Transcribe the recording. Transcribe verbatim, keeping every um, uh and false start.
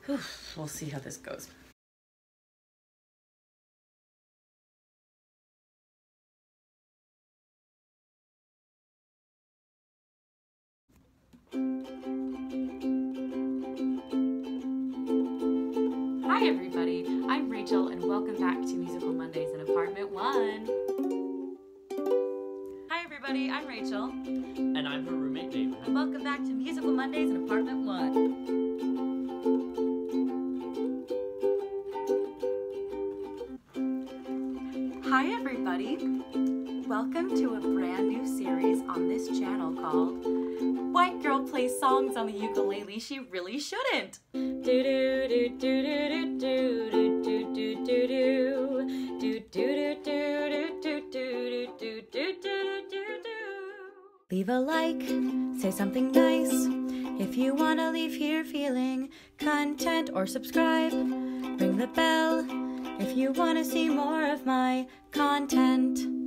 Whew, we'll see how this goes. Hi everybody, I'm Rachel and welcome back to Musical Mondays in Apartment one. Hi everybody, I'm Rachel. And I'm her roommate, David. And welcome back to Musical Mondays in Apartment one. Hi everybody, welcome to a brand new series on this channel called White Girl Plays Songs on the Ukulele She Really Shouldn't. Do do do do do do do do do do do do do do do do do do do do. Leave a like, say something nice. If you wanna leave here feeling content, or subscribe, ring the bell if you wanna see more of my content.